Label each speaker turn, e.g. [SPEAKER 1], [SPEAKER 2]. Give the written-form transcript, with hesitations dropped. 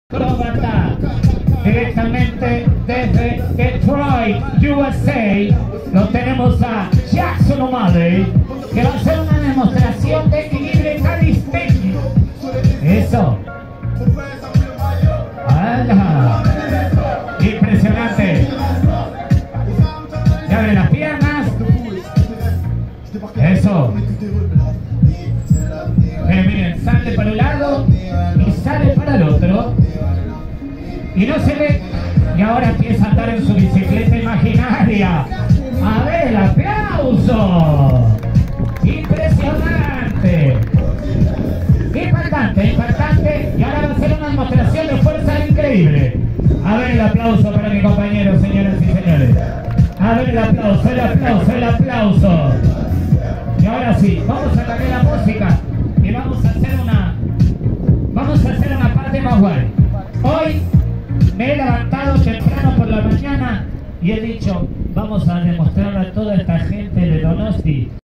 [SPEAKER 1] acróbata directamente desde Detroit, USA. Lo tenemos a Jackson O'Malley, que va a hacer una demostración de equilibrio calisténico. Eso. ¡Hala! Impresionante. Se abre las piernas. Eso. Miren, sale para un lado y sale para el otro. Y no se ve. Y ahora empieza a andar en su bicicleta imaginaria. A ver, el aplauso. Impresionante. Impactante, impactante. Y ahora va a hacer una demostración de fuerza increíble. A ver el aplauso para mi compañero, señoras y señores. A ver el aplauso, el aplauso, el aplauso. Y ahora sí, vamos a cambiar la música y vamos a hacer una parte más guay. Hoy me he levantado temprano por la mañana y he dicho, vamos a demostrarle a toda esta gente de Donosti